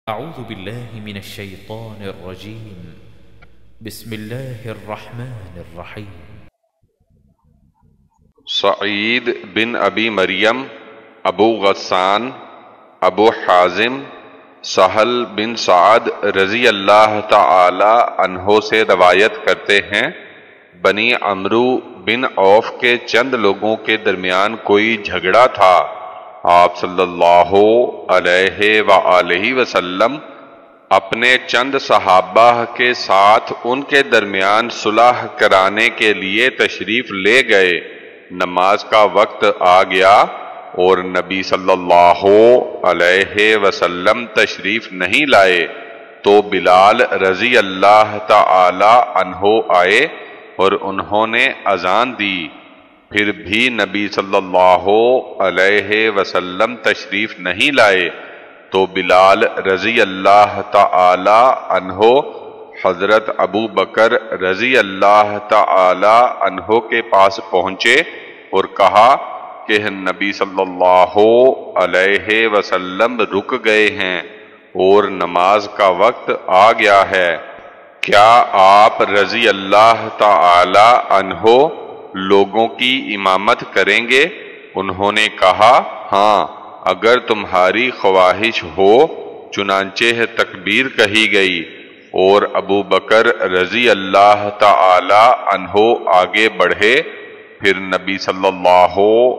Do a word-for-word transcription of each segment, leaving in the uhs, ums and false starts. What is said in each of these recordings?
أعوذ بالله من الشيطان الرجيم بسم الله الرحمن الرحيم سعید بن ابی مریم، ابو غسان، ابو حازم، سہل بن سعد رضی اللہ تعالی عنہ سے روایت کرتے ہیں، بنی عمرو بن عوف کے چند لوگوں کے درمیان کوئی جھگڑا تھا۔ آپ صلی اللہ علیہ وآلہ وسلم اپنے چند صحابہ کے ساتھ ان کے درمیان صلح کرانے کے لیے تشریف لے گئے۔ نماز کا وقت آ گیا اور نبی صلی اللہ علیہ وسلم تشریف نہیں لائے تو بلال رضی اللہ تعالی عنہ آئے اور انہوں نے اذان دی۔ پھر بھی نبی صلی اللہ علیہ وسلم تشریف نہیں لائے تو بلال رضی اللہ تعالی عنہ حضرت ابو بکر رضی اللہ تعالی عنہ کے پاس پہنچے اور کہا کہ نبی صلی اللہ علیہ وسلم رک گئے ہیں اور نماز کا وقت آ گیا ہے، کیا آپ رضی اللہ تعالی عنہ لوگوں کی امامت کریں گے؟ انہوں نے کہا ہاں، اگر تمہاری خواہش ہو۔ چنانچہ تکبیر کہی گئی اور ابو بکر رضی اللہ تعالی عنہ آگے بڑھے۔ پھر نبی صلی اللہ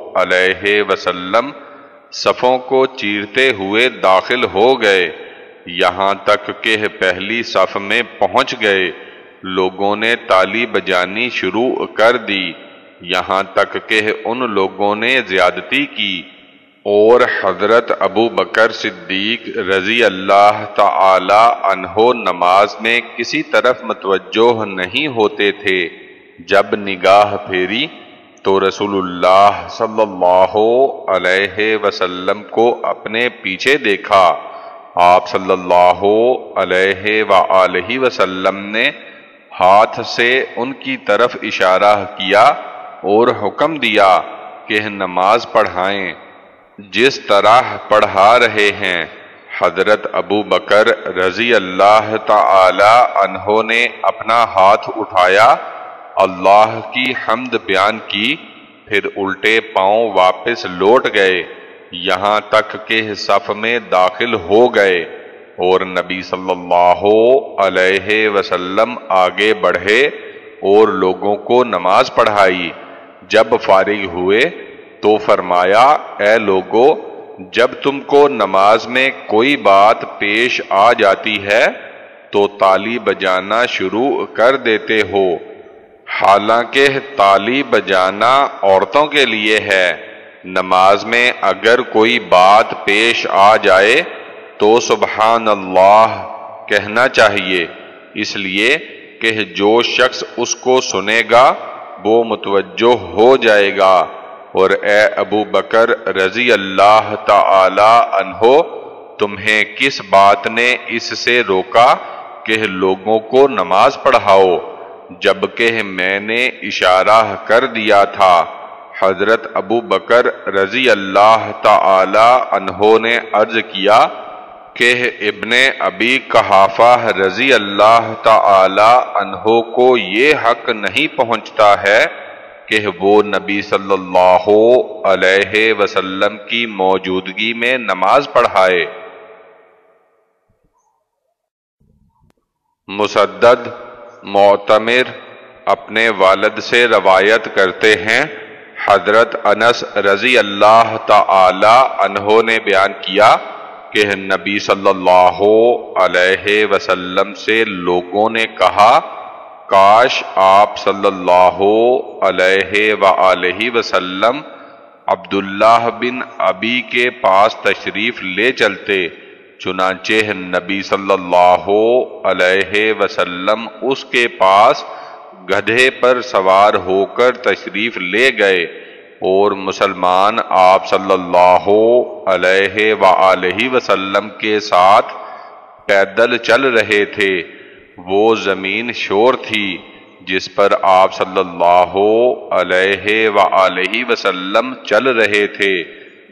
علیہ وسلم صفوں کو چیرتے ہوئے داخل ہو گئے، یہاں تک کہ پہلی صف میں پہنچ گئے۔ لوگوں نے تالی بجانی شروع کر دی، یہاں تک کہ ان لوگوں نے زیادتی کی اور حضرت ابو بکر صدیق رضی اللہ تعالی عنہ نماز میں کسی طرف متوجہ نہیں ہوتے تھے۔ جب نگاہ پھیری تو رسول اللہ صلی اللہ علیہ وسلم کو اپنے پیچھے دیکھا۔ آپ صلی اللہ علیہ وآلہ وسلم نے ہاتھ سے ان کی طرف اشارہ کیا اور حکم دیا کہ نماز پڑھائیں جس طرح پڑھا رہے ہیں۔ حضرت ابو بکر رضی اللہ تعالی عنہ نے اپنا ہاتھ اٹھایا، اللہ کی حمد بیان کی، پھر الٹے پاؤں واپس لوٹ گئے، یہاں تک کہ صف میں داخل ہو گئے اور نبی صلی اللہ علیہ وسلم آگے بڑھے اور لوگوں کو نماز پڑھائی۔ جب فارغ ہوئے تو فرمایا، اے لوگو، جب تم کو نماز میں کوئی بات پیش آ جاتی ہے تو تالی بجانا شروع کر دیتے ہو، حالانکہ تالی بجانا عورتوں کے لیے ہے۔ نماز میں اگر کوئی بات پیش آ جائے تو سبحان اللہ کہنا چاہیے، اس لیے کہ جو شخص اس کو سنے گا وہ متوجہ ہو جائے گا۔ اور اے ابو بکر رضی اللہ تعالی عنہ، تمہیں کس بات نے اس سے روکا کہ لوگوں کو نماز پڑھاؤ جبکہ میں نے اشارہ کر دیا تھا؟ حضرت ابو بکر رضی اللہ تعالی عنہ نے عرض کیا کہ ابن ابی قحافہ رضی اللہ تعالی عنہ کو یہ حق نہیں پہنچتا ہے کہ وہ نبی صلی اللہ علیہ وسلم کی موجودگی میں نماز پڑھائے۔ مسدد معتمر اپنے والد سے روایت کرتے ہیں، حضرت انس رضی اللہ تعالی عنہ نے بیان کیا کہ نبی صلی اللہ علیہ وسلم سے لوگوں نے کہا، کاش آپ صلی اللہ علیہ وآلہ وسلم عبداللہ بن ابی کے پاس تشریف لے چلتے۔ چنانچہ نبی صلی اللہ علیہ وسلم اس کے پاس گدھے پر سوار ہو کر تشریف لے گئے اور مسلمان آپ صلی اللہ علیہ وآلہ وسلم کے ساتھ پیدل چل رہے تھے۔ وہ زمین شور تھی جس پر آپ صلی اللہ علیہ وآلہ وسلم چل رہے تھے،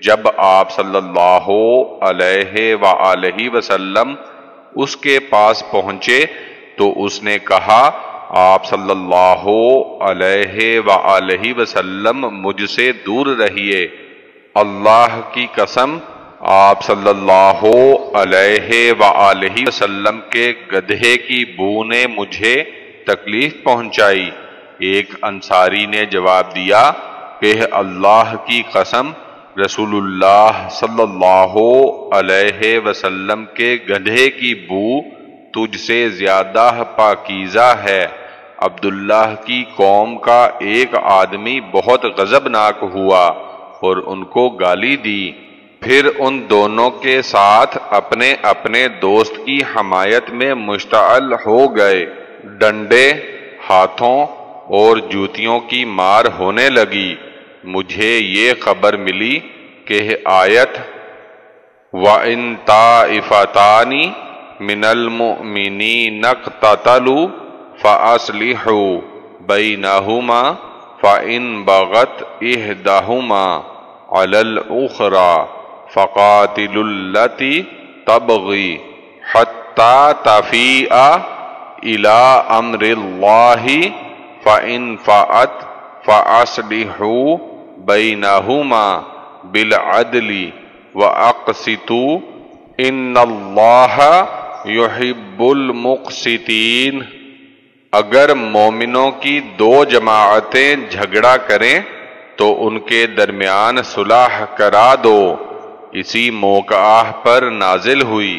جب آپ صلی اللہ علیہ وآلہ وسلم اس کے پاس پہنچے تو اس نے کہا آپ صلی اللہ علیہ وآلہ وسلم مجھ سے دور رہیے، اللہ کی قسم آپ صلی اللہ علیہ وآلہ وسلم کے گدھے کی بو نے مجھے تکلیف پہنچائی۔ ایک انصاری نے جواب دیا کہ اللہ کی قسم رسول اللہ صلی اللہ علیہ وسلم کے گدھے کی بو تجھ سے زیادہ پاکیزہ ہے۔ عبداللہ کی قوم کا ایک آدمی بہت غضبناک ہوا اور ان کو گالی دی، پھر ان دونوں کے ساتھ اپنے اپنے دوست کی حمایت میں مشتعل ہو گئے۔ ڈنڈے، ہاتھوں اور جوتیوں کی مار ہونے لگی۔ مجھے یہ خبر ملی کہ آیت وَإِن طَائِفَتَانِ مِنَ الْمُؤْمِنِينَ اقْتَتَلُوا فَأَصْلِحُوا بَيْنَهُمَا فَإِن بَغَتْ إِحْدَاهُمَا عَلَى الْأُخْرَى فَقَاتِلُوا الَّتِي تَبْغِي حَتَّى تَفِيءَ إِلَى أَمْرِ اللَّهِ فَإِن فَأَتْ فَأَصْلِحُوا بَيْنَهُمَا بِالْعَدْلِ وَأَقْسِطُوا إِنَّ اللَّهَ يُحِبُّ الْمُقْسِطِينَ۔ اگر مومنوں کی دو جماعتیں جھگڑا کریں تو ان کے درمیان صلح کرا دو، اسی موقعہ پر نازل ہوئی۔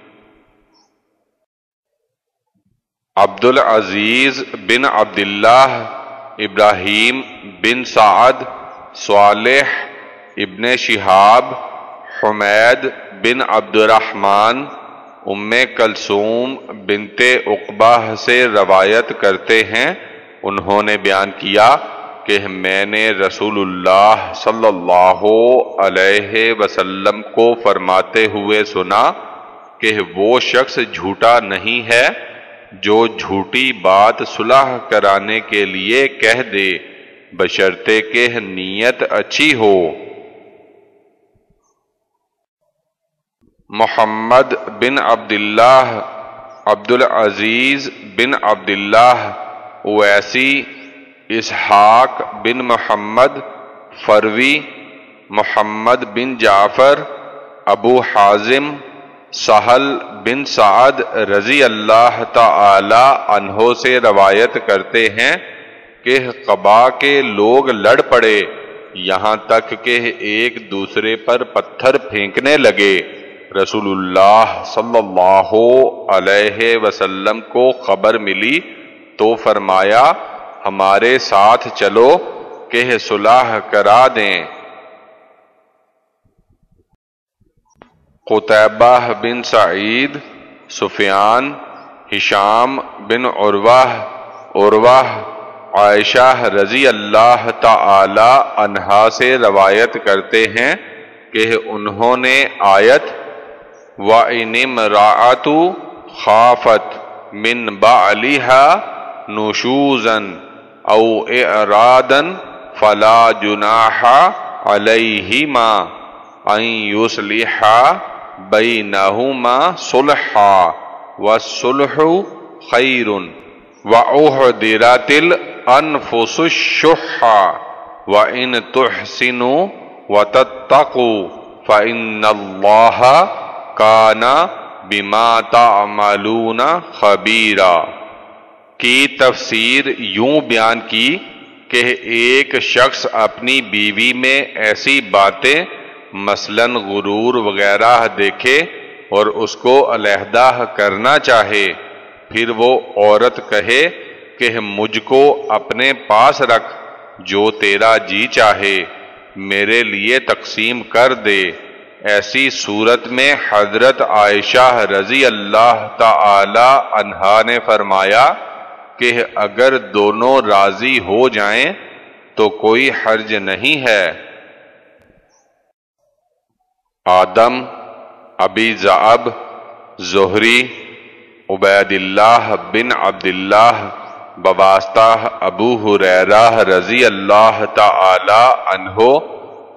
عبدالعزیز بن عبداللہ، ابراہیم بن سعد، صالح ابن شہاب، حمید بن عبد الرحمن، ام کلثوم بنت عقبہ سے روایت کرتے ہیں، انہوں نے بیان کیا کہ میں نے رسول اللہ صلی اللہ علیہ وسلم کو فرماتے ہوئے سنا کہ وہ شخص جھوٹا نہیں ہے جو جھوٹی بات صلح کرانے کے لیے کہہ دے، بشرطے کہ نیت اچھی ہو۔ محمد بن عبداللہ، عبدالعزیز بن عبداللہ، اویسی، اسحاق بن محمد، فروی، محمد بن جعفر، ابو حازم، سہل بن سعد رضی اللہ تعالی عنہ سے روایت کرتے ہیں کہ قبا کے لوگ لڑ پڑے، یہاں تک کہ ایک دوسرے پر پتھر پھینکنے لگے۔ رسول اللہ صلی اللہ علیہ وسلم کو خبر ملی تو فرمایا ہمارے ساتھ چلو کہ صلح کرا دیں۔ قتیبہ بن سعید، سفیان، ہشام بن عروہ، عروہ، عائشہ رضی اللہ تعالی عنہا سے روایت کرتے ہیں کہ انہوں نے آیت وَإِنِ امْرَأَةٌ خَافَتْ مِنْ بَعْلِهَا نُشُوزًا أَوْ إِعْرَاضًا فَلَا جُنَاحَ عَلَيْهِمَا أَنْ يُصْلِحَا بَيْنَهُمَا صُلْحًا وَالصُّلْحُ خَيْرٌ وَأُحْضِرَتِ الْأَنفُسُ الشُّحَّ وَإِنْ تُحْسِنُوا وَتَتَّقُوا فَإِنَّ اللَّهَ کَانَ بِمَا تَعْمَلُونَ خَبِیرًا کی تفسیر یوں بیان کی کہ ایک شخص اپنی بیوی میں ایسی باتیں مثلاً غرور وغیرہ دیکھے اور اس کو علیحدہ کرنا چاہے، پھر وہ عورت کہے کہ مجھ کو اپنے پاس رکھ، جو تیرا جی چاہے میرے لیے تقسیم کر دے۔ ایسی صورت میں حضرت عائشہ رضی اللہ تعالی عنہا نے فرمایا کہ اگر دونوں راضی ہو جائیں تو کوئی حرج نہیں ہے۔ آدم، ابی ذئب، زہری، عبید اللہ بن عبداللہ بواسطہ ابو ہریرہ رضی اللہ تعالی عنہ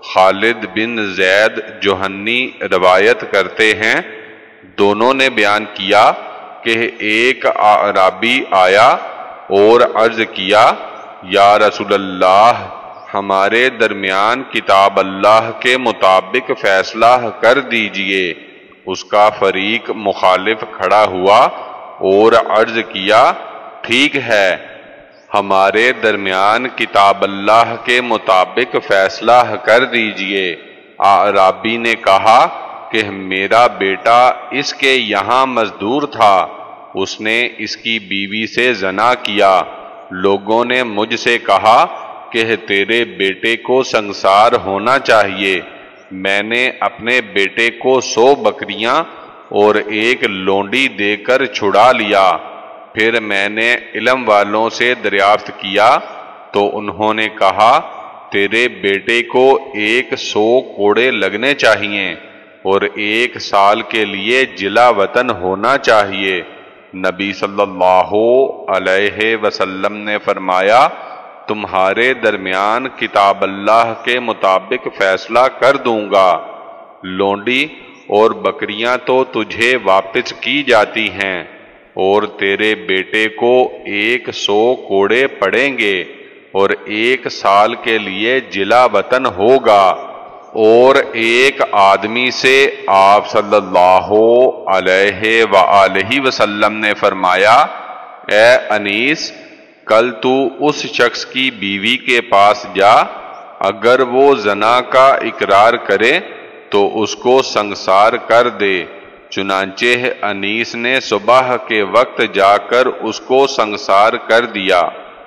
خالد بن زید جوہنی روایت کرتے ہیں، دونوں نے بیان کیا کہ ایک اعرابی آیا اور عرض کیا، یا رسول اللہ، ہمارے درمیان کتاب اللہ کے مطابق فیصلہ کر دیجئے۔ اس کا فریق مخالف کھڑا ہوا اور عرض کیا، ٹھیک ہے، ہمارے درمیان کتاب اللہ کے مطابق فیصلہ کر دیجئے۔ اعرابی نے کہا کہ میرا بیٹا اس کے یہاں مزدور تھا، اس نے اس کی بیوی سے زنا کیا۔ لوگوں نے مجھ سے کہا کہ تیرے بیٹے کو سنگسار ہونا چاہیے۔ میں نے اپنے بیٹے کو سو بکریاں اور ایک لونڈی دے کر چھڑا لیا۔ پھر میں نے علم والوں سے دریافت کیا تو انہوں نے کہا، تیرے بیٹے کو ایک سو کوڑے لگنے چاہیے اور ایک سال کے لیے جلا وطن ہونا چاہیے۔ نبی صلی اللہ علیہ وسلم نے فرمایا، تمہارے درمیان کتاب اللہ کے مطابق فیصلہ کر دوں گا۔ لونڈی اور بکریاں تو تجھے واپس کی جاتی ہیں اور تیرے بیٹے کو ایک سو کوڑے پڑیں گے اور ایک سال کے لیے جلا وطن ہوگا۔ اور ایک آدمی سے آپ صلی اللہ علیہ وآلہ وسلم نے فرمایا، اے انیس، کل تو اس شخص کی بیوی کے پاس جا، اگر وہ زنا کا اقرار کرے تو اس کو سنگسار کر دے۔ چنانچہ انیس نے صبح کے وقت جا کر اس کو سنگسار کر دیا۔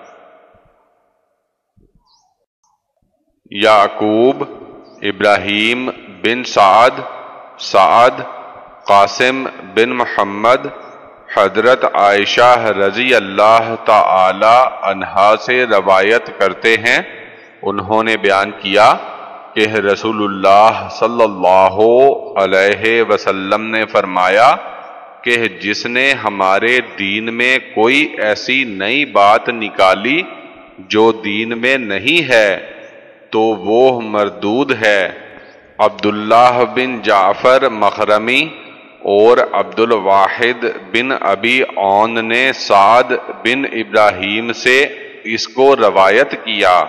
یعقوب، ابراہیم بن سعد، سعد، قاسم بن محمد حضرت عائشہ رضی اللہ تعالی عنہا سے روایت کرتے ہیں، انہوں نے بیان کیا کہ رسول اللہ صلی اللہ علیہ وسلم نے فرمایا کہ جس نے ہمارے دین میں کوئی ایسی نئی بات نکالی جو دین میں نہیں ہے تو وہ مردود ہے۔ عبداللہ بن جعفر مخرمی اور عبد الواحد بن ابی عون نے سعد بن ابراہیم سے اس کو روایت کیا۔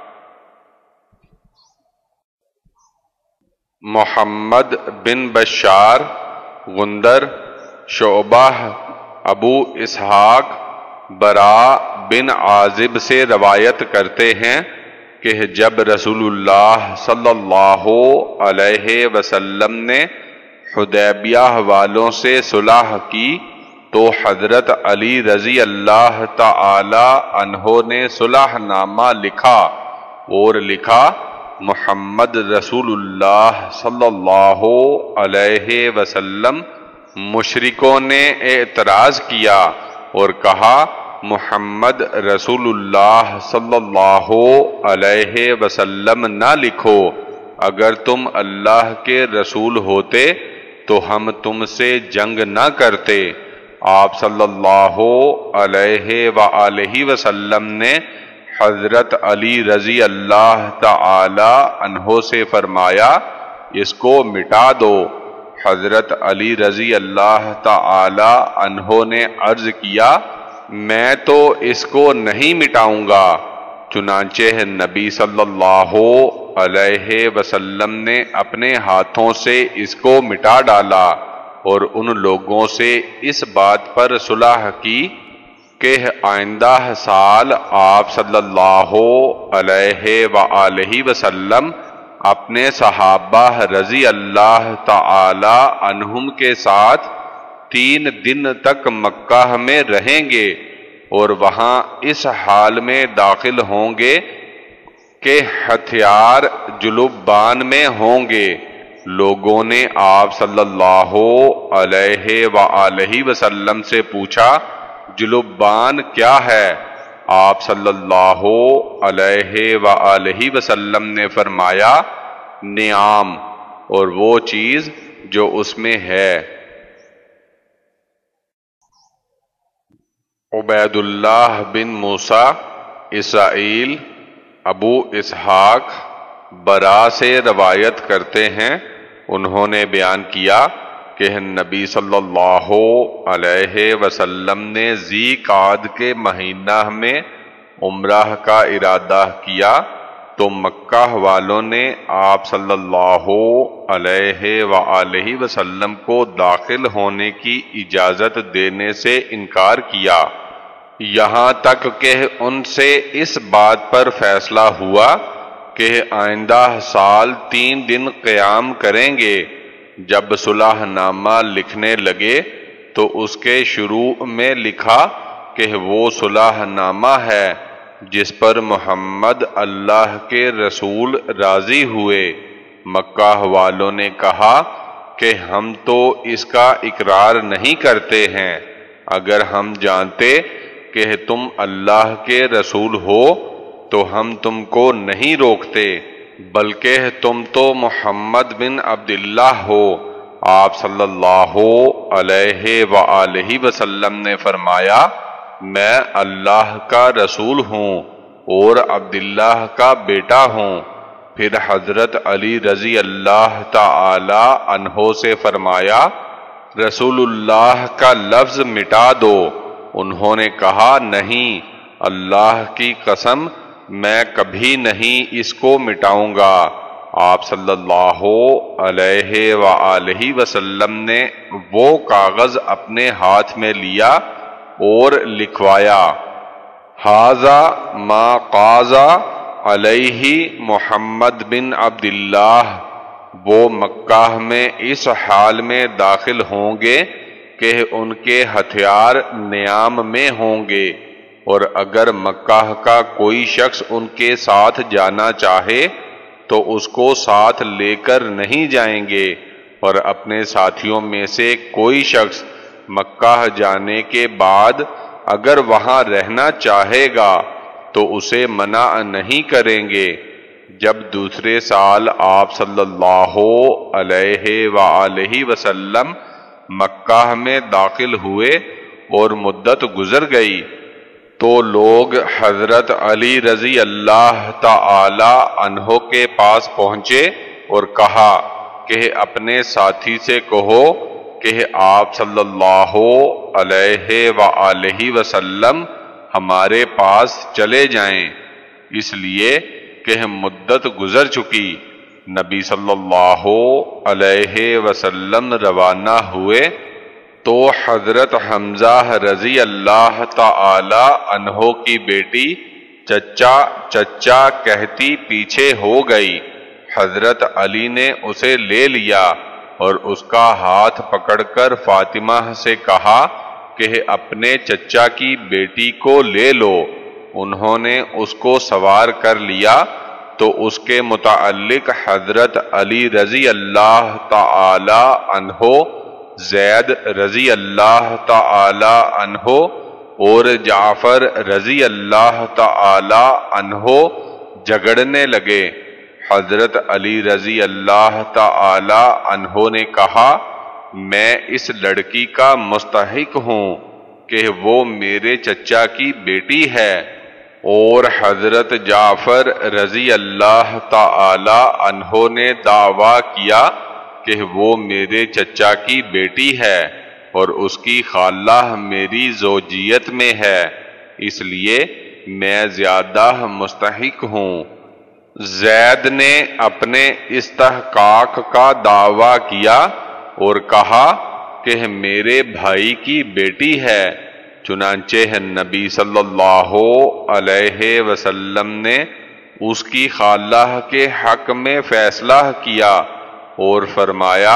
محمد بن بشار، غندر، شعبہ، ابو اسحاق، براء بن عازب سے روایت کرتے ہیں کہ جب رسول اللہ صلی اللہ علیہ وسلم نے حدیبیہ والوں سے صلح کی تو حضرت علی رضی اللہ تعالی عنہ نے صلح نامہ لکھا اور لکھا، محمد رسول اللہ صلی اللہ علیہ وسلم مشرکوں نے اعتراض کیا اور کہا، محمد رسول اللہ صلی اللہ علیہ وسلم نہ لکھو، اگر تم اللہ کے رسول ہوتے تو ہم تم سے جنگ نہ کرتے۔ آپ صلی اللہ علیہ وآلہ وسلم نے حضرت علی رضی اللہ تعالی عنہ سے فرمایا، اس کو مٹا دو۔ حضرت علی رضی اللہ تعالی عنہ نے عرض کیا، میں تو اس کو نہیں مٹاؤں گا۔ چنانچہ نبی صلی اللہ علیہ وسلم نے اپنے ہاتھوں سے اس کو مٹا ڈالا اور ان لوگوں سے اس بات پر صلح کی کہ آئندہ سال آپ صلی اللہ علیہ وآلہ وسلم اپنے صحابہ رضی اللہ تعالی عنہم کے ساتھ تین دن تک مکہ میں رہیں گے اور وہاں اس حال میں داخل ہوں گے کہ ہتھیار جلوبان میں ہوں گے۔ لوگوں نے آپ صلی اللہ علیہ وآلہ وسلم سے پوچھا، جلوبان کیا ہے؟ آپ صلی اللہ علیہ وآلہ وسلم نے فرمایا، نعام، اور وہ چیز جو اس میں ہے۔ عبید اللہ بن موسیٰ، اسرائیل، ابو اسحاق، برا سے روایت کرتے ہیں، انہوں نے بیان کیا کہ نبی صلی اللہ علیہ وسلم نے ذی قعدہ کے مہینہ میں عمرہ کا ارادہ کیا تو مکہ والوں نے آپ صلی اللہ علیہ وآلہ وسلم کو داخل ہونے کی اجازت دینے سے انکار کیا، یہاں تک کہ ان سے اس بات پر فیصلہ ہوا کہ آئندہ سال تین دن قیام کریں گے۔ جب صلح نامہ لکھنے لگے تو اس کے شروع میں لکھا کہ وہ صلح نامہ ہے جس پر محمد اللہ کے رسول راضی ہوئے۔ مکہ والوں نے کہا کہ ہم تو اس کا اقرار نہیں کرتے ہیں، اگر ہم جانتے کہ تم اللہ کے رسول ہو تو ہم تم کو نہیں روکتے، بلکہ تم تو محمد بن عبداللہ ہو۔ آپ صلی اللہ علیہ وآلہ وسلم نے فرمایا، میں اللہ کا رسول ہوں اور عبداللہ کا بیٹا ہوں۔ پھر حضرت علی رضی اللہ تعالی عنہ سے فرمایا، رسول اللہ کا لفظ مٹا دو۔ انہوں نے کہا، نہیں، اللہ کی قسم میں کبھی نہیں اس کو مٹاؤں گا۔ آپ صلی اللہ علیہ وآلہ وسلم نے وہ کاغذ اپنے ہاتھ میں لیا اور لکھوایا، ھذا ما قاضى علیہ محمد بن عبداللہ۔ وہ مکہ میں اس حال میں داخل ہوں گے کہ ان کے ہتھیار نیام میں ہوں گے، اور اگر مکہ کا کوئی شخص ان کے ساتھ جانا چاہے تو اس کو ساتھ لے کر نہیں جائیں گے، اور اپنے ساتھیوں میں سے کوئی شخص مکہ جانے کے بعد اگر وہاں رہنا چاہے گا تو اسے منع نہیں کریں گے۔ جب دوسرے سال آپ صلی اللہ علیہ وآلہ وسلم مکہ میں داخل ہوئے اور مدت گزر گئی تو لوگ حضرت علی رضی اللہ تعالی عنہ کے پاس پہنچے اور کہا کہ اپنے ساتھی سے کہو کہ آپ صلی اللہ علیہ وآلہ وسلم ہمارے پاس چلے جائیں، اس لیے کہ مدت گزر چکی۔ نبی صلی اللہ علیہ وسلم روانہ ہوئے تو حضرت حمزہ رضی اللہ تعالی عنہ کی بیٹی چچا چچا کہتی پیچھے ہو گئی۔ حضرت علی نے اسے لے لیا اور اس کا ہاتھ پکڑ کر فاطمہ سے کہا کہ اپنے چچا کی بیٹی کو لے لو۔ انہوں نے اس کو سوار کر لیا تو اس کے متعلق حضرت علی رضی اللہ تعالی عنہ، زید رضی اللہ تعالی عنہ اور جعفر رضی اللہ تعالی عنہ جھگڑنے لگے۔ حضرت علی رضی اللہ تعالی عنہ نے کہا، میں اس لڑکی کا مستحق ہوں کہ وہ میرے چچا کی بیٹی ہے، اور حضرت جعفر رضی اللہ تعالی عنہ نے دعویٰ کیا کہ وہ میرے چچا کی بیٹی ہے اور اس کی خالہ میری زوجیت میں ہے، اس لیے میں زیادہ مستحق ہوں۔ زید نے اپنے استحقاق کا دعویٰ کیا اور کہا کہ میرے بھائی کی بیٹی ہے۔ چنانچہ نبی صلی اللہ علیہ وسلم نے اس کی خالہ کے حق میں فیصلہ کیا اور فرمایا،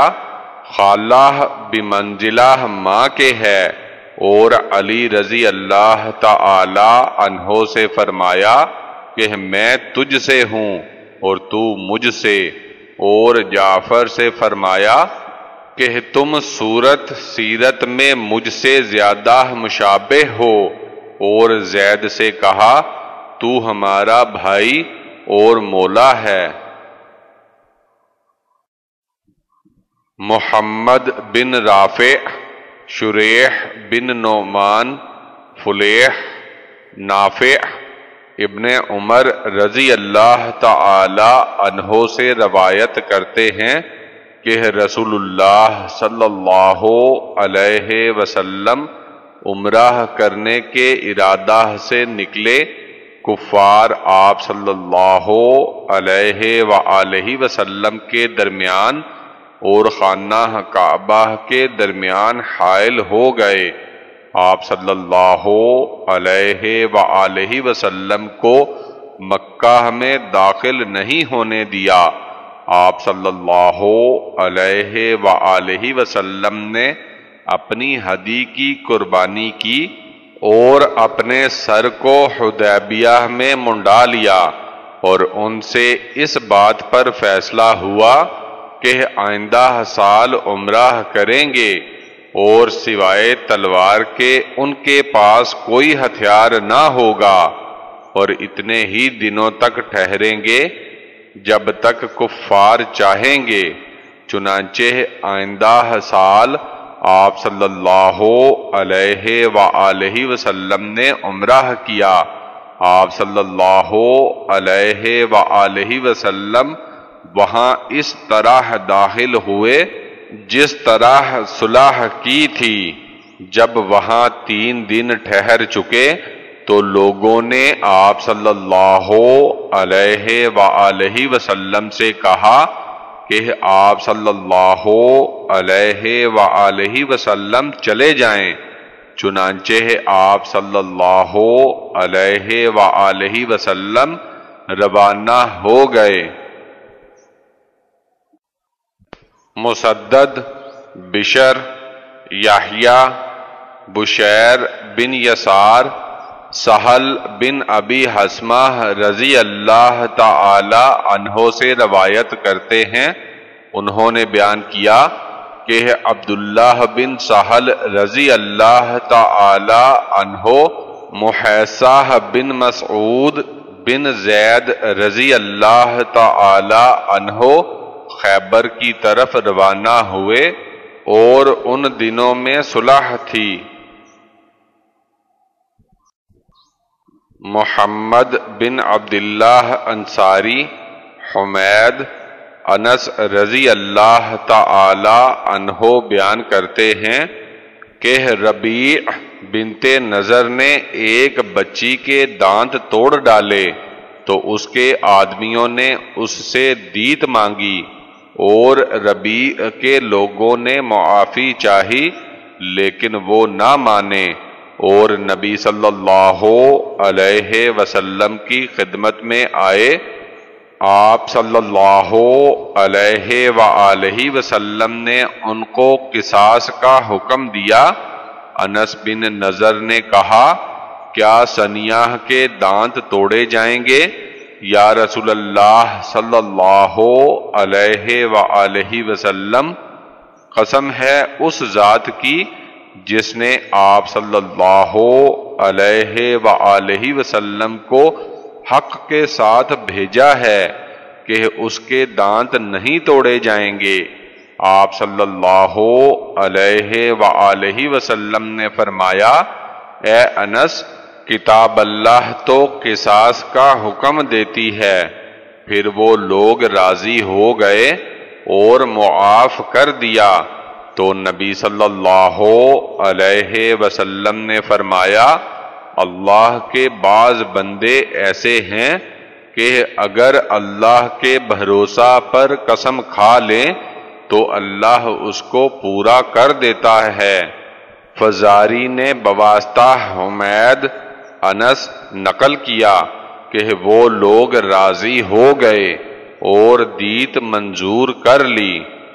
خالہ بمنزلہ ماں کے ہے، اور علی رضی اللہ تعالی عنہ سے فرمایا کہ میں تجھ سے ہوں اور تو مجھ سے، اور جعفر سے فرمایا کہ تم صورت سیرت میں مجھ سے زیادہ مشابہ ہو، اور زید سے کہا تو ہمارا بھائی اور مولا ہے۔ محمد بن رافع، شریح بن نعمان، فلیح، نافع، ابن عمر رضی اللہ تعالی عنہ سے روایت کرتے ہیں کہ رسول اللہ صلی اللہ علیہ وسلم عمرہ کرنے کے ارادہ سے نکلے، کفار آپ صلی اللہ علیہ وآلہ وسلم کے درمیان اور خانہ کعبہ کے درمیان حائل ہو گئے۔ آپ صلی اللہ علیہ وآلہ وسلم کو مکہ میں داخل نہیں ہونے دیا۔ آپ صلی اللہ علیہ وآلہ وسلم نے اپنی ہدی کی قربانی کی اور اپنے سر کو حدیبیہ میں منڈا لیا، اور ان سے اس بات پر فیصلہ ہوا کہ آئندہ سال عمرہ کریں گے، اور سوائے تلوار کے ان کے پاس کوئی ہتھیار نہ ہوگا، اور اتنے ہی دنوں تک ٹھہریں گے جب تک کفار چاہیں گے۔ چنانچہ آئندہ سال آپ صلی اللہ علیہ وآلہ وسلم نے عمرہ کیا۔ آپ صلی اللہ علیہ وآلہ وسلم وہاں اس طرح داخل ہوئے جس طرح صلح کی تھی۔ جب وہاں تین دن ٹھہر چکے تو لوگوں نے آپ صلی اللہ علیہ وآلہ وسلم سے کہا کہ آپ صلی اللہ علیہ وآلہ وسلم چلے جائیں۔ چنانچہ آپ صلی اللہ علیہ وآلہ وسلم روانہ ہو گئے۔ مسدد، بشر، یحییٰ، بشیر بن یسار، سہل بن ابی حسمہ رضی اللہ تعالی عنہ سے روایت کرتے ہیں، انہوں نے بیان کیا کہ عبداللہ بن سہل رضی اللہ تعالی عنہ محیصہ بن مسعود بن زید رضی اللہ تعالی عنہ خیبر کی طرف روانہ ہوئے، اور ان دنوں میں صلح تھی۔ محمد بن عبداللہ انصاری، حمید، انس رضی اللہ تعالی عنہ بیان کرتے ہیں کہ ربیع بنت نضر نے ایک بچی کے دانت توڑ ڈالے تو اس کے آدمیوں نے اس سے دیت مانگی، اور ربیع کے لوگوں نے معافی چاہی لیکن وہ نہ مانے، اور نبی صلی اللہ علیہ وسلم کی خدمت میں آئے۔ آپ صلی اللہ علیہ وآلہ وسلم نے ان کو قصاص کا حکم دیا۔ انس بن نضر نے کہا، کیا سنیاہ کے دانت توڑے جائیں گے؟ یا رسول اللہ صلی اللہ علیہ وآلہ وسلم، قسم ہے اس ذات کی جس نے آپ صلی اللہ علیہ وآلہ وسلم کو حق کے ساتھ بھیجا ہے کہ اس کے دانت نہیں توڑے جائیں گے۔ آپ صلی اللہ علیہ وآلہ وسلم نے فرمایا، اے انس، کتاب اللہ تو قصاص کا حکم دیتی ہے۔ پھر وہ لوگ راضی ہو گئے اور معاف کر دیا، تو نبی صلی اللہ علیہ وسلم نے فرمایا، اللہ کے بعض بندے ایسے ہیں کہ اگر اللہ کے بھروسہ پر قسم کھا لیں تو اللہ اس کو پورا کر دیتا ہے۔ فزاری نے بواسطہ حمید انس نقل کیا کہ وہ لوگ راضی ہو گئے اور دیت منظور کر لی۔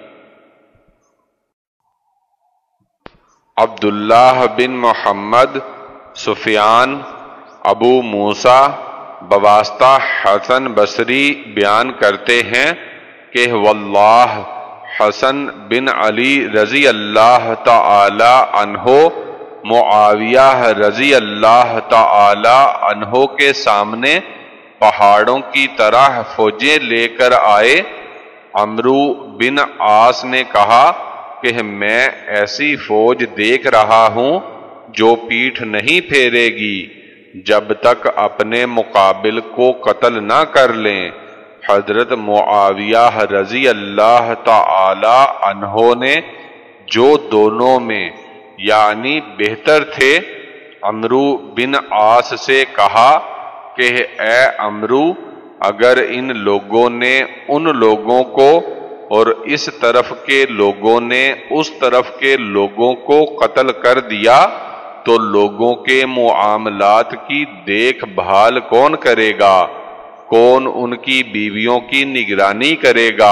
عبداللہ بن محمد، سفیان، ابو موسیٰ بواسطہ حسن بصری بیان کرتے ہیں کہ واللہ حسن بن علی رضی اللہ تعالی عنہ معاویہ رضی اللہ تعالی عنہ کے سامنے پہاڑوں کی طرح فوجیں لے کر آئے۔ عمرو بن عاص نے کہا کہ میں ایسی فوج دیکھ رہا ہوں جو پیٹھ نہیں پھیرے گی، جب تک اپنے مقابل کو قتل نہ کر لیں۔ حضرت معاویہ رضی اللہ تعالی عنہ نے جو دونوں میں یعنی بہتر تھے عمرو بن عاص سے کہا کہ اے عمرو، اگر ان لوگوں نے ان لوگوں کو اور اس طرف کے لوگوں نے اس طرف کے لوگوں کو قتل کر دیا تو لوگوں کے معاملات کی دیکھ بھال کون کرے گا؟ کون ان کی بیویوں کی نگرانی کرے گا؟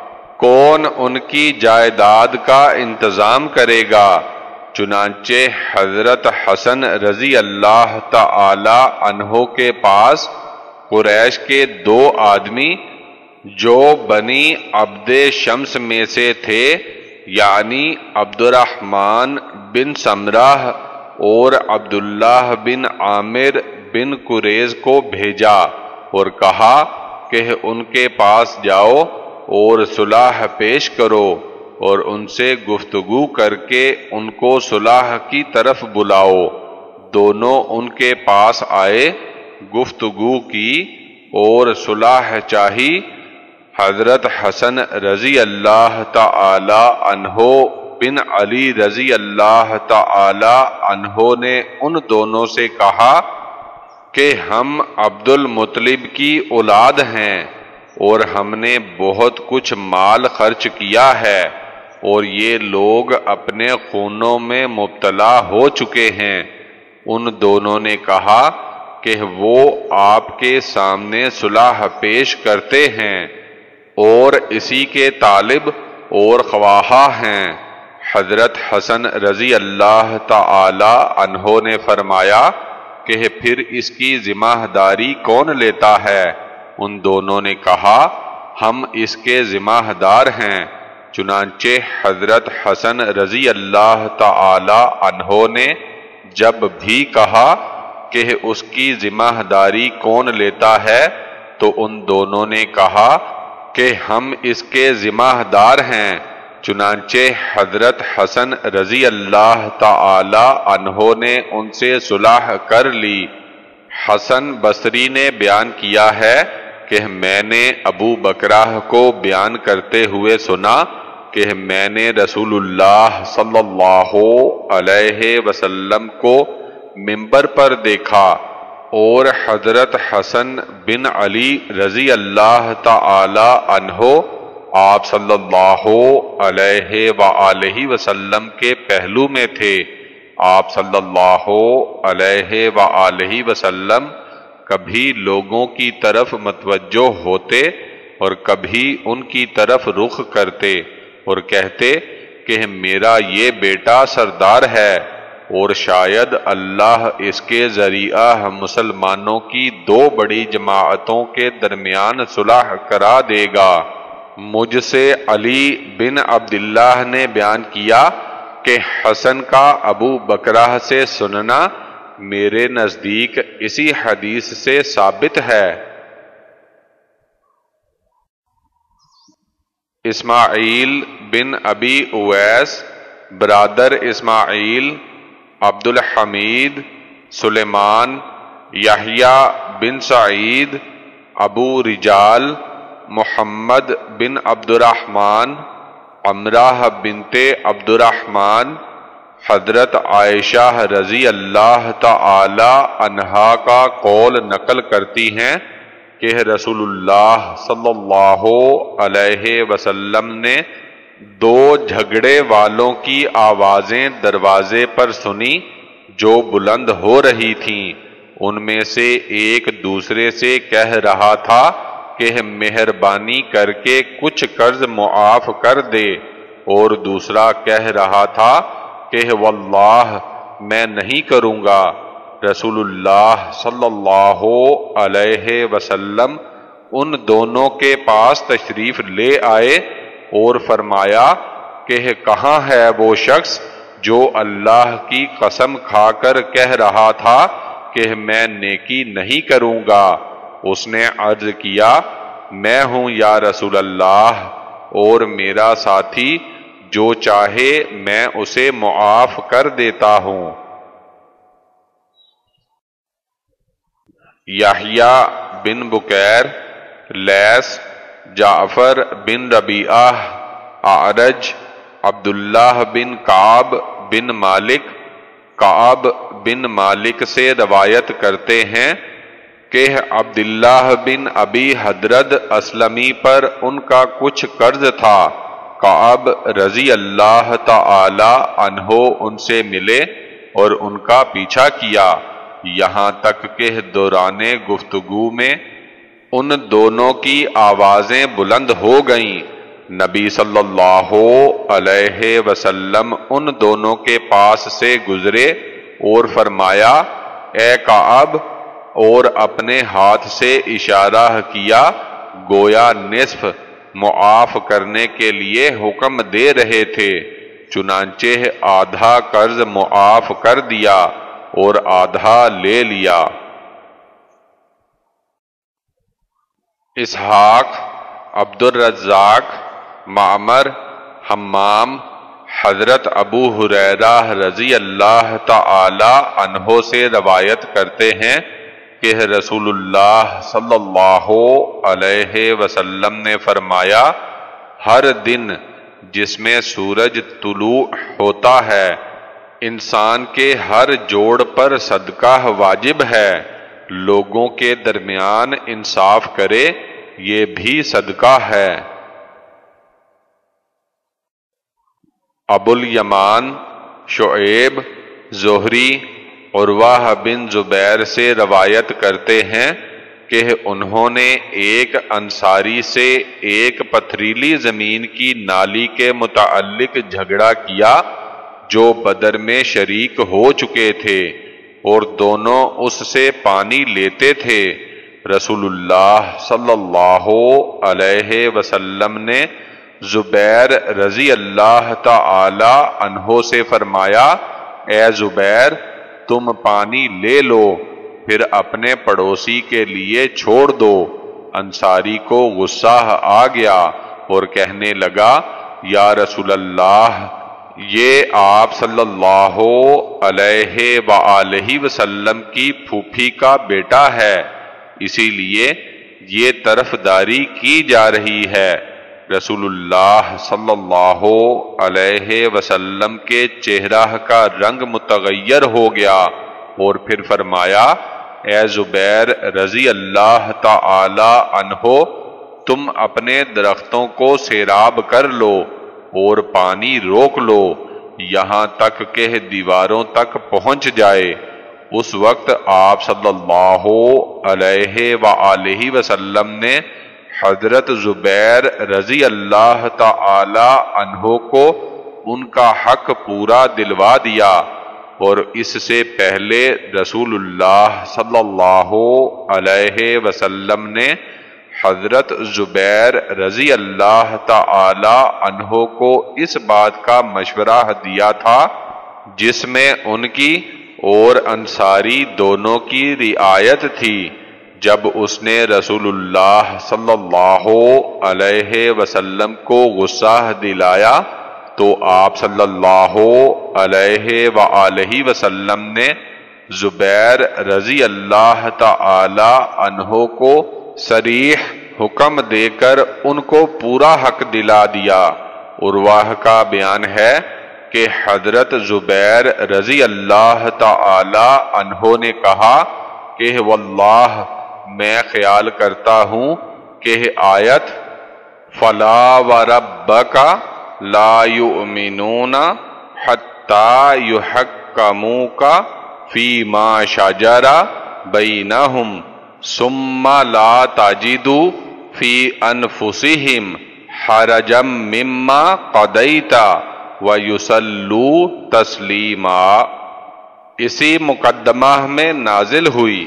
کون ان کی جائیداد کا انتظام کرے گا؟ چنانچہ حضرت حسن رضی اللہ تعالی عنہ کے پاس قریش کے دو آدمی جو بنی عبد شمس میں سے تھے یعنی عبد الرحمن بن سمرہ اور عبداللہ بن عامر بن قریظ کو بھیجا اور کہا کہ ان کے پاس جاؤ اور صلح پیش کرو اور ان سے گفتگو کر کے ان کو صلح کی طرف بلاؤ۔ دونوں ان کے پاس آئے، گفتگو کی اور صلح چاہی۔ حضرت حسن رضی اللہ تعالی عنہ بن علی رضی اللہ تعالی عنہ نے ان دونوں سے کہا کہ ہم عبد المطلب کی اولاد ہیں اور ہم نے بہت کچھ مال خرچ کیا ہے اور یہ لوگ اپنے خونوں میں مبتلا ہو چکے ہیں۔ ان دونوں نے کہا کہ وہ آپ کے سامنے صلح پیش کرتے ہیں اور اسی کے طالب اور خواہ ہیں۔ حضرت حسن رضی اللہ تعالی عنہ نے فرمایا کہ پھر اس کی ذمہ داری کون لیتا ہے؟ ان دونوں نے کہا ہم اس کے ذمہ دار ہیں۔ چنانچہ حضرت حسن رضی اللہ تعالی عنہ نے جب بھی کہا کہ اس کی ذمہ داری کون لیتا ہے تو ان دونوں نے کہا کہ ہم اس کے ذمہ دار ہیں۔ چنانچہ حضرت حسن رضی اللہ تعالی عنہ نے ان سے صلح کر لی۔ حسن بصری نے بیان کیا ہے کہ میں نے ابو بکرہ کو بیان کرتے ہوئے سنا کہ میں نے رسول اللہ صلی اللہ علیہ وسلم کو منبر پر دیکھا اور حضرت حسن بن علی رضی اللہ تعالی عنہ آپ صلی اللہ علیہ وآلہ وسلم کے پہلو میں تھے۔ آپ صلی اللہ علیہ وآلہ وسلم کبھی لوگوں کی طرف متوجہ ہوتے اور کبھی ان کی طرف رخ کرتے اور کہتے کہ میرا یہ بیٹا سردار ہے اور شاید اللہ اس کے ذریعہ مسلمانوں کی دو بڑی جماعتوں کے درمیان صلح کرا دے گا۔ مجھ سے علی بن عبداللہ نے بیان کیا کہ حسن کا ابو بکرہ سے سننا میرے نزدیک اسی حدیث سے ثابت ہے۔ اسماعیل بن ابی اویس، برادر اسماعیل، عبد الحمید، سلیمان، یحییٰ بن سعید، ابو رجال، محمد بن عبد الرحمن، عمرہ بنت عبد الرحمن، حضرت عائشہ رضی اللہ تعالی عنہا کا قول نقل کرتی ہیں کہ رسول اللہ صلی اللہ علیہ وسلم نے دو جھگڑے والوں کی آوازیں دروازے پر سنی جو بلند ہو رہی تھیں۔ ان میں سے ایک دوسرے سے کہہ رہا تھا کہ مہربانی کر کے کچھ قرض معاف کر دے اور دوسرا کہہ رہا تھا کہ واللہ میں نہیں کروں گا۔ رسول اللہ صلی اللہ علیہ وسلم ان دونوں کے پاس تشریف لے آئے اور فرمایا کہ کہاں ہے وہ شخص جو اللہ کی قسم کھا کر کہہ رہا تھا کہ میں نیکی نہیں کروں گا؟ اس نے عرض کیا میں ہوں یا رسول اللہ، اور میرا ساتھی جو چاہے میں اسے معاف کر دیتا ہوں۔ یحییٰ بن بکیر، لیث، جعفر بن ربیعہ، اعرج، عبداللہ بن کعب بن مالک، کعب بن مالک سے روایت کرتے ہیں کہ عبداللہ بن ابی حضرت اسلمی پر ان کا کچھ قرض تھا۔ کعب رضی اللہ تعالی عنہ ان سے ملے اور ان کا پیچھا کیا، یہاں تک کہ دوران گفتگو میں ان دونوں کی آوازیں بلند ہو گئیں۔ نبی صلی اللہ علیہ وسلم ان دونوں کے پاس سے گزرے اور فرمایا، اے کعب، اور اپنے ہاتھ سے اشارہ کیا گویا نصف معاف کرنے کے لیے حکم دے رہے تھے۔ چنانچہ آدھا قرض معاف کر دیا اور آدھا لے لیا۔ اسحاق، عبد الرزاق، معمر، حمام، حضرت ابو ہریرہ رضی اللہ تعالی عنہ سے روایت کرتے ہیں کہ رسول اللہ صلی اللہ علیہ وسلم نے فرمایا، ہر دن جس میں سورج طلوع ہوتا ہے انسان کے ہر جوڑ پر صدقہ واجب ہے، لوگوں کے درمیان انصاف کرے، یہ بھی صدقہ ہے۔ ابو الیمان، شعیب، زہری، عروہ بن زبیر سے روایت کرتے ہیں کہ انہوں نے ایک انصاری سے ایک پتھریلی زمین کی نالی کے متعلق جھگڑا کیا جو بدر میں شریک ہو چکے تھے اور دونوں اس سے پانی لیتے تھے۔ رسول اللہ صلی اللہ علیہ وسلم نے زبیر رضی اللہ تعالی عنہ سے فرمایا، اے زبیر، تم پانی لے لو، پھر اپنے پڑوسی کے لیے چھوڑ دو۔ انصاری کو غصہ آ گیا اور کہنے لگا، یا رسول اللہ، یہ آپ صلی اللہ علیہ وآلہ وسلم کی پھوپھی کا بیٹا ہے، اسی لیے یہ طرفداری کی جا رہی ہے۔ رسول اللہ صلی اللہ علیہ وسلم کے چہرہ کا رنگ متغیر ہو گیا اور پھر فرمایا، اے زبیر رضی اللہ تعالی عنہ، تم اپنے درختوں کو سیراب کر لو اور پانی روک لو یہاں تک کہ دیواروں تک پہنچ جائے۔ اس وقت آپ صلی اللہ علیہ وآلہ وسلم نے حضرت زبیر رضی اللہ تعالی عنہ کو ان کا حق پورا دلوا دیا، اور اس سے پہلے رسول اللہ صلی اللہ علیہ وسلم نے حضرت زبیر رضی اللہ تعالی عنہ کو اس بات کا مشورہ دیا تھا جس میں ان کی اور انصاری دونوں کی رعایت تھی۔ جب اس نے رسول اللہ صلی اللہ علیہ وسلم کو غصہ دلایا تو آپ صلی اللہ علیہ وآلہ وسلم نے زبیر رضی اللہ تعالی عنہ کو صریح حکم دے کر ان کو پورا حق دلا دیا۔ عروہ کا بیان ہے کہ حضرت زبیر رضی اللہ تعالی عنہ نے کہا کہ واللہ میں خیال کرتا ہوں کہ آیت فَلَا وَرَبَّكَ لَا يُؤْمِنُونَ حَتَّى يُحَكَّمُوكَ فِي مَا شَجَرَ بَيْنَهُمْ ثُمَّ لَا تَجِدُوا فِي أَنفُسِهِمْ حَرَجًا مِّمَّا قَضَيْتَ وَيُصَلُّوا تَسْلِيمًا، اسی مقدمہ میں نازل ہوئی۔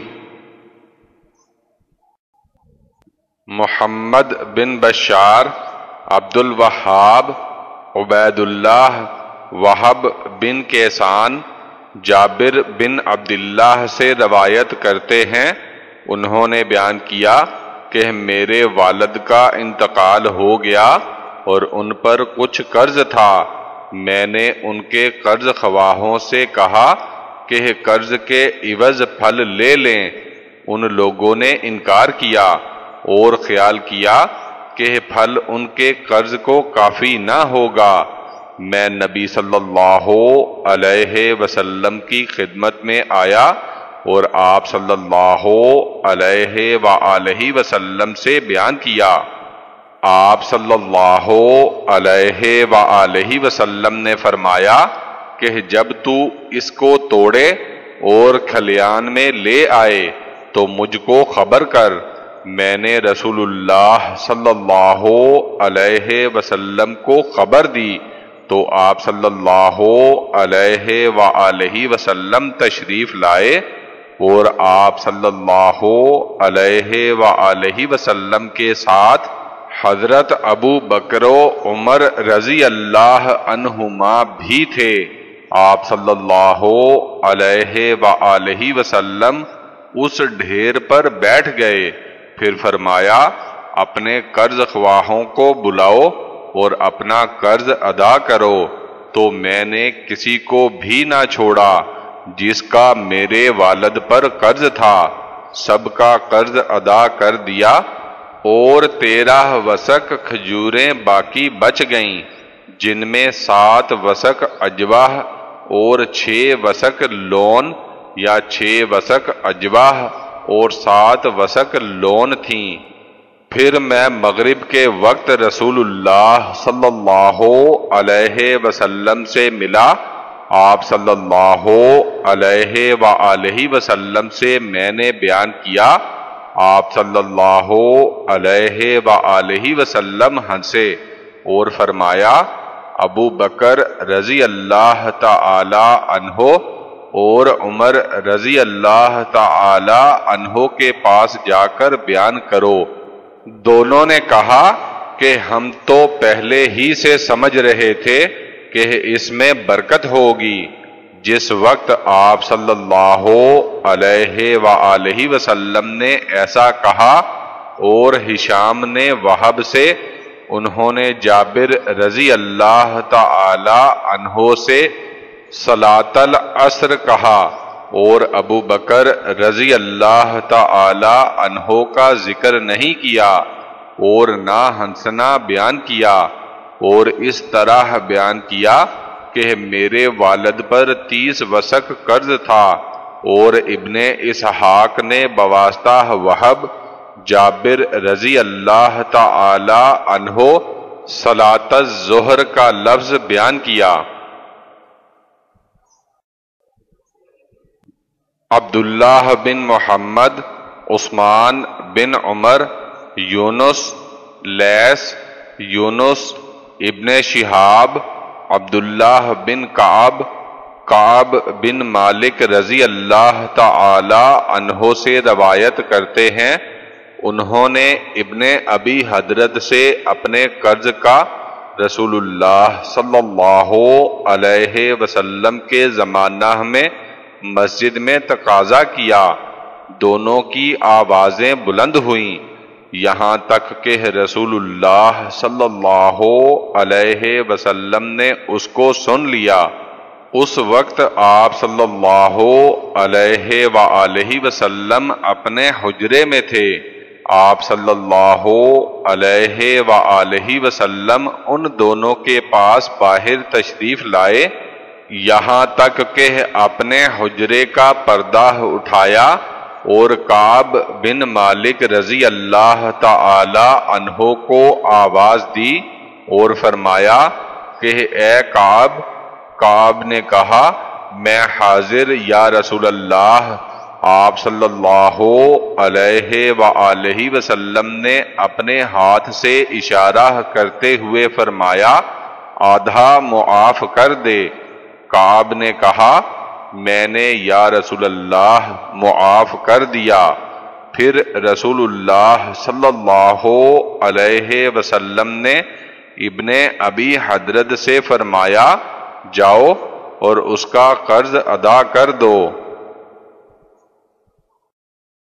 محمد بن بشار، عبد الوہاب، عبید اللہ، وہب بن کیسان، جابر بن عبداللہ سے روایت کرتے ہیں، انہوں نے بیان کیا کہ میرے والد کا انتقال ہو گیا اور ان پر کچھ قرض تھا۔ میں نے ان کے قرض خواہوں سے کہا کہ قرض کے عوض پھل لے لیں۔ ان لوگوں نے انکار کیا اور خیال کیا کہ پھل ان کے قرض کو کافی نہ ہوگا۔ میں نبی صلی اللہ علیہ وسلم کی خدمت میں آیا اور آپ صلی اللہ علیہ وآلہ وسلم سے بیان کیا۔ آپ صلی اللہ علیہ وآلہ وسلم نے فرمایا کہ جب تو اس کو توڑے اور کھلیان میں لے آئے تو مجھ کو خبر کر۔ میں نے رسول اللہ صلی اللہ علیہ وسلم کو خبر دی تو آپ صلی اللہ علیہ وآلہ وسلم تشریف لائے اور آپ صلی اللہ علیہ وآلہ وسلم کے ساتھ حضرت ابو بکر و عمر رضی اللہ عنہما بھی تھے۔ آپ صلی اللہ علیہ وآلہ وسلم اس ڈھیر پر بیٹھ گئے، پھر فرمایا اپنے قرض خواہوں کو بلاؤ اور اپنا قرض ادا کرو، تو میں نے کسی کو بھی نہ چھوڑا جس کا میرے والد پر قرض تھا، سب کا قرض ادا کر دیا اور تیرہ وسق کھجوریں باقی بچ گئیں، جن میں سات وسق اجواہ اور چھ وسق لون یا چھ وسق اجواہ اور سات وسق لون تھیں۔ پھر میں مغرب کے وقت رسول اللہ صلی اللہ علیہ وسلم سے ملا۔ آپ صلی اللہ علیہ وآلہ وسلم سے میں نے بیان کیا۔ آپ صلی اللہ علیہ وآلہ وسلم ہنسے اور فرمایا ابو بکر رضی اللہ تعالی عنہ اور عمر رضی اللہ تعالی عنہ کے پاس جا کر بیان کرو۔ دونوں نے کہا کہ ہم تو پہلے ہی سے سمجھ رہے تھے کہ اس میں برکت ہوگی۔ جس وقت آپ صلی اللہ علیہ وآلہ وسلم نے ایسا کہا اور ہشام نے وہب سے، انہوں نے جابر رضی اللہ تعالی عنہ سے صلاۃ العصر کہا اور ابو بکر رضی اللہ تعالی عنہ کا ذکر نہیں کیا اور نہ ہنسنا بیان کیا، اور اس طرح بیان کیا کہ میرے والد پر تیس وسق قرض تھا، اور ابن اسحاق نے بواسطہ وہب جابر رضی اللہ تعالی عنہ صلاۃ الظہر کا لفظ بیان کیا۔ عبداللہ بن محمد، عثمان بن عمر، یونس، لیث، یونس ابن شہاب، عبداللہ بن کعب، کعب بن مالک رضی اللہ تعالی عنہ سے روایت کرتے ہیں، انہوں نے ابن ابی حضرت سے اپنے قرض کا رسول اللہ صلی اللہ علیہ وسلم کے زمانہ میں مسجد میں تقاضا کیا۔ دونوں کی آوازیں بلند ہوئیں، یہاں تک کہ رسول اللہ صلی اللہ علیہ وسلم نے اس کو سن لیا۔ اس وقت آپ صلی اللہ علیہ وآلہ وسلم اپنے حجرے میں تھے۔ آپ صلی اللہ علیہ وآلہ وسلم ان دونوں کے پاس باہر تشریف لائے، یہاں تک کہ اپنے حجرے کا پردہ اٹھایا اور کعب بن مالک رضی اللہ تعالی عنہ کو آواز دی اور فرمایا کہ اے کعب۔ کعب نے کہا میں حاضر یا رسول اللہ۔ آپ صلی اللہ علیہ وآلہ وسلم نے اپنے ہاتھ سے اشارہ کرتے ہوئے فرمایا آدھا معاف کر دے۔ کعب نے کہا میں نے یا رسول اللہ معاف کر دیا۔ پھر رسول اللہ صلی اللہ علیہ وسلم نے ابن ابی حضرت سے فرمایا جاؤ اور اس کا قرض ادا کر دو۔